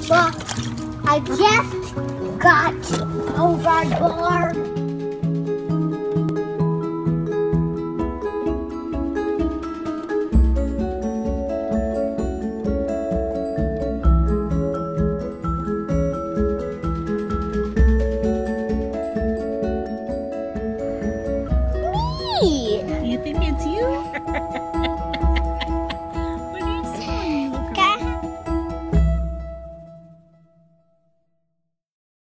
Well, I just got overboard. Me! You think it's you?